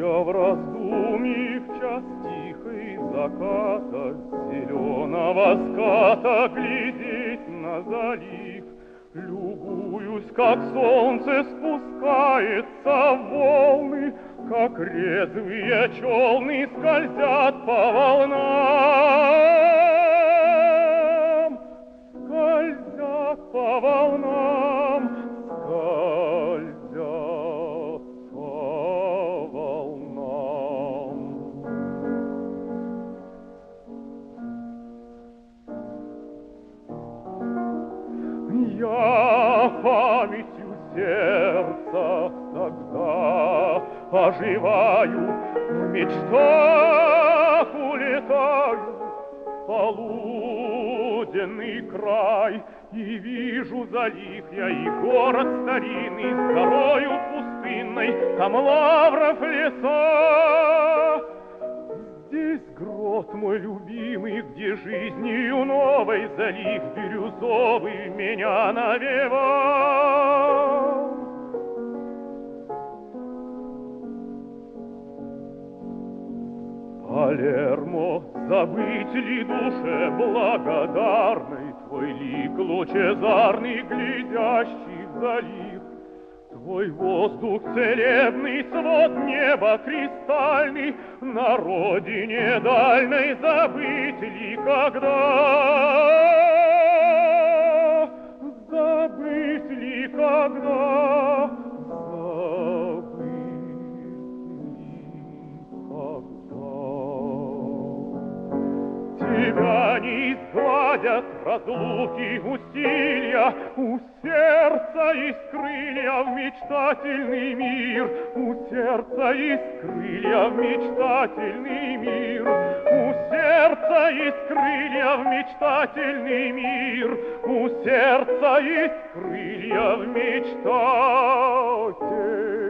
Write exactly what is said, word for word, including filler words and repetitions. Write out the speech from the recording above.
Я в раздумье в час тихий заката, зеленого ската глядеть на залив. Любуюсь, как солнце спускается в волны, как резвые челны скользят по волнам. Скользят по волнам, скользят по волнам. Я памятью сердца тогда оживаю, в мечтах улетаю в полуденный край, и вижу залив я и город старинный с горою пустынной, там лавров леса. Здесь грот мой любимый, где жизнью новой залив бирюзовый меня навевал. Палермо, забыть ли душе благодарной твой лик лучезарный, глядящий в залив? Твой воздух целебный, свод неба кристальный, на родине дальней забыть ли когда? Забыть ли когда? Тебя не изгладят разлуки усилия, у сердца есть крылья в мечтательный мир, у сердца есть крылья в мечтательный мир, у сердца есть крылья в мечтательный мир, у сердца есть крылья в мечтательный мир.